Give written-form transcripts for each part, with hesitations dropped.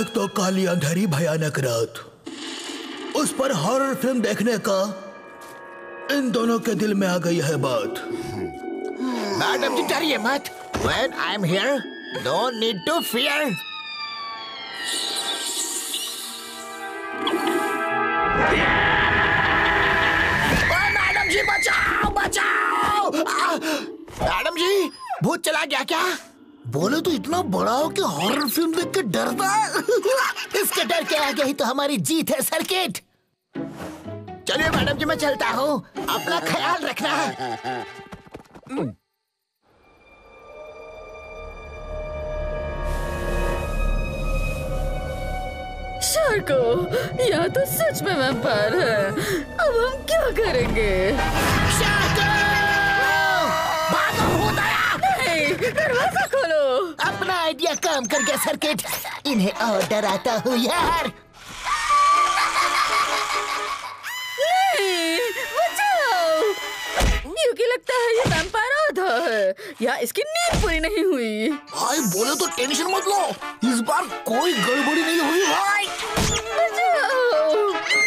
एक तो काली अंधेरी भयानक रात, उस पर हॉरर फिल्म देखने का इन दोनों के दिल में आ गई है बात। मैडम जी डरिए मत। When I am here, no need to fear. Madam ji बचाओ बचाओ! मैडम जी भूत चला गया क्या? बोले तो इतना बड़ा हो कि हॉरर फिल्म देख के डरता है। इसके डर के आगे ही तो हमारी जीत है सर्किट। चलिए मैडम जी मैं चलता हूँ, अपना ख्याल रखना। शार्को, यह तो सच में वैम्पायर है। अब हम क्या करेंगे? शार्को! भागो भूत आया! नहीं, दरवाजा खोलो। अपना आइडिया काम कर गया सर्किट। इन्हें और डराता हूँ यार। नहीं, बचाओ। क्योंकि लगता है ये वैम्पायर आधा है या इसकी नींद पूरी नहीं हुई। भाई बोले तो टेंशन मत लो, इस बार कोई गड़बड़ी नहीं हुई भाई। बचाओ।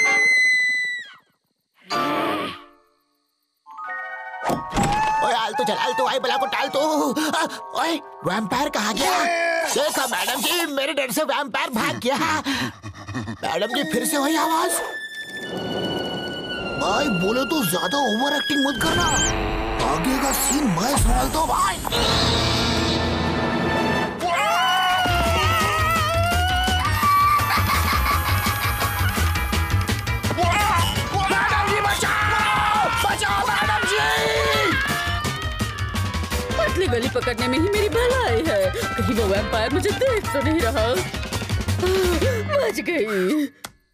ओए आलतू चल, आलतू आई बला को टाल तू। ओए वैम्पायर कहाँ गया? देखा मैडम जी, मेरे डर से वैम्पायर भाग गया। मैडम जी फिर से वही आवाज। भाई बोले तो ज्यादा ओवर एक्टिंग मत करना, आगे का सीन मैं संभालता हूँ भाई। मैडम जी बचाओ बचाओ मैडम जी! पतली गली पकड़ने में ही मेरी भलाई है। कहीं वो वैम्पायर मुझे देख तो नहीं रहा। बच गई।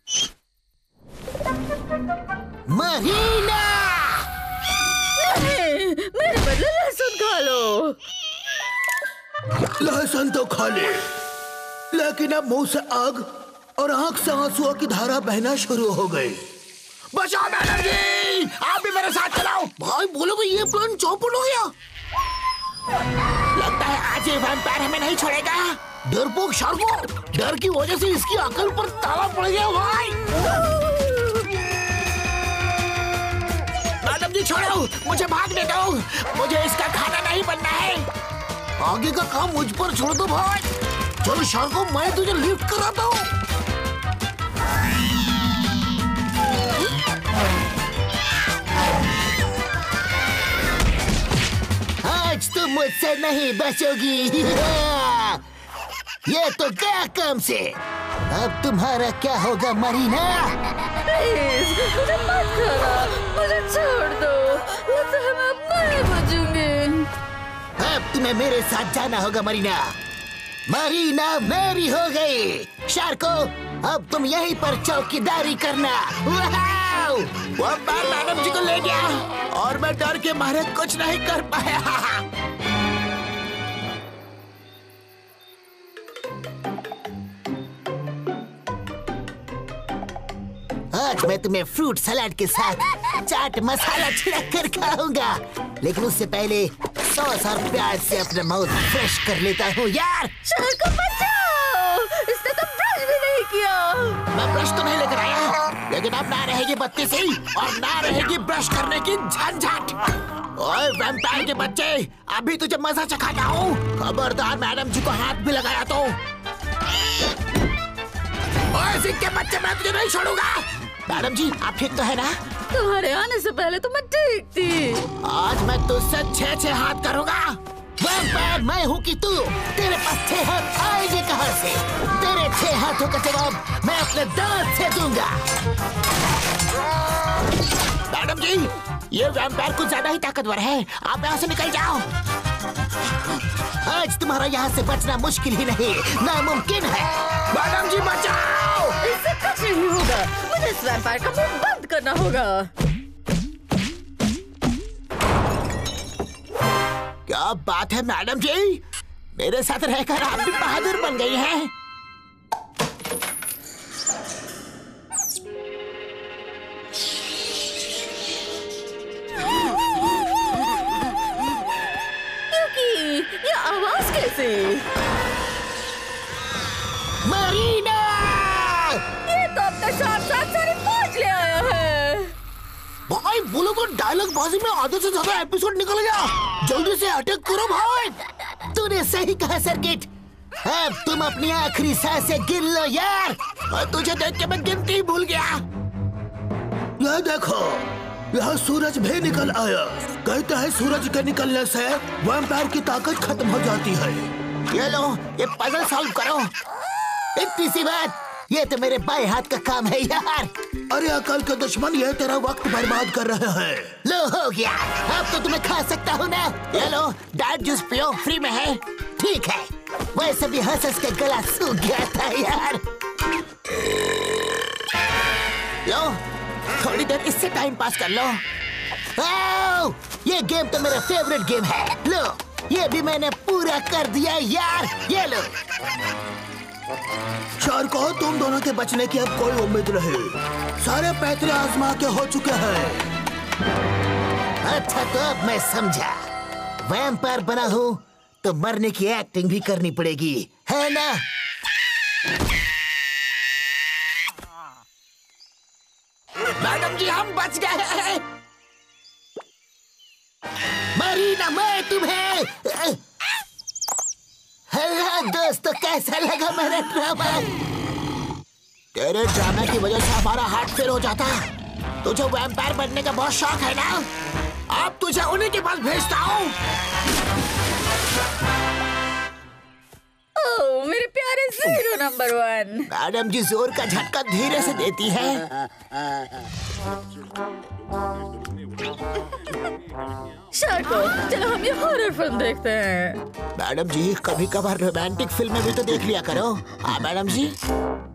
महीना! नहीं, मेरे बदले लहसुन खा लो। लहसुन तो खा ले, लेकिन अब मुंह से आग और आंख से आंसुओं की धारा बहना शुरू हो गई। बचाओ मैडम जी, आप भी मेरे साथ चलाओ। भाई बोलो तो ये प्लान चौपट हो गया। लगता है आज ये वैम्पायर हमें नहीं छोड़ेगा। डरपोक शार्को, डर की वजह से इसकी अकल पर ताला पड़ गया भाई। मैडम जी छोड़ो, मुझे भागने दो, मुझे इसका खाना नहीं बनना है। आगे का काम मुझ पर छोड़ दो भाई। चलो शार्को, मैं तुझे लिफ्ट कराता हूँ। आज तुम मुझसे नहीं बचोगी। ये तो गया काम से। अब तुम्हारा क्या होगा मरीना? प्लीज मुझे मत खाना, मुझे छोड़ दो। लगता है मैं अब नहीं बचूंगी। अब तुम्हें मेरे साथ जाना होगा मरीना। मरीना मेरी हो गई। शार्को, अब तुम यहीं पर चौकीदारी करना। वो मैडम जी को ले गया और मैं डर के मारे कुछ नहीं कर पाया। आज मैं तुम्हें फ्रूट सलाद के साथ चाट मसाला छिड़क कर खाऊंगा, लेकिन उससे पहले सॉस और प्याज से अपना माउथ फ्रेश कर लेता हूँ यार। शार्को बचाओ, इसने तो ब्रश भी नहीं किया। मैं ब्रश तो नहीं लेकर आया, लेकिन अब ना रहेगी बत्ती सी और ना रहेगी ब्रश करने की झंझट। ओए वैम्पायर के बच्चे, अभी तुझे मजा चखाता हूँ। खबरदार मैडम जी को हाथ भी लगाया तो। ओए सिक्के बच्चे, मैं तुझे नहीं छोड़ूंगा। मैडम जी आप ठीक तो है ना? तुम्हारे आने से पहले तो मैं ठीक थी। आज मैं तुझसे 6-6 हाथ करूंगा। वैम्पायर मैं हूँ कि तू? तेरे पास 6 हाथ आएंगे कहाँ से? तेरे 6 हाथों का जवाब मैं अपने दांत से दूंगा। मैडम जी, ये वैम्पायर कुछ ज्यादा ही ताकतवर है, आप यहाँ से निकल जाओ। आज तुम्हारा यहाँ से बचना मुश्किल ही नहीं, नामुमकिन है। मैडम जी बचाओ! इससे कुछ नहीं होगा, मुझे इस वैम्पायर का मुंह बंद करना होगा। क्या बात है मैडम जी, मेरे साथ रहकर आप भी बहादुर बन गई हैं। ये आवाज कैसे? मरीना! तुमको डायलॉग बाजी में आधे से ज्यादा एपिसोड निकल गया। जल्दी से अटैक करो भाई। तूने सही कहा सर्किट। अब तुम अपनी आखिरी सांसें गिन लो यार। और तुझे देख के मैं गिनती ही भूल गया। यह देखो, यहाँ सूरज भी निकल आया। कहते हैं सूरज के निकलने से वैम्पायर की ताकत खत्म हो जाती है। ये लो, ये पजल सॉल्व करो। इतनी सी बात, ये तो मेरे बाएं हाथ का काम है यार। अरे अकल के दुश्मन, ये तेरा वक्त बर्बाद कर रहे हैं। लो हो गया, अब तो तुम्हें खा सकता हूँ ना। ये लो, डाइट जूस पियो, फ्री में है। ठीक है, वैसे भी हंस के गला सूख गया था यार। लो, थोड़ी देर इससे टाइम पास कर लो। आओ, ये गेम तो मेरा फेवरेट गेम है। लो, ये भी मैंने पूरा कर दिया यार। ये लो। शार्को, तुम दोनों के बचने की अब कोई उम्मीद नहीं। सारे पैतरे आजमा के हो चुके हैं। अच्छा, तो अब मैं समझा। वैम्पायर बना हूँ तो मरने की एक्टिंग भी करनी पड़ेगी, है ना? मैडम जी, हम बच गए हैं। मरी ना मैं तुम्हें। हेलो दोस्तों, कैसा लगा मेरा ड्रामा? तेरे ड्रामे की वजह से हमारा हार्ट फेल हो जाता। तुझे वैम्पायर बनने का बहुत शौक है ना? अब तुझे उन्हीं के पास भेजता हूँ। ओह, मेरे प्यारे 0 नंबर 1। मैडम जी जोर का झटका धीरे से देती है। शार्को, चलो हम ये हॉरर फिल्म देखते हैं। मैडम जी, कभी कभार रोमांटिक फिल्में भी तो देख लिया करो। हाँ मैडम जी।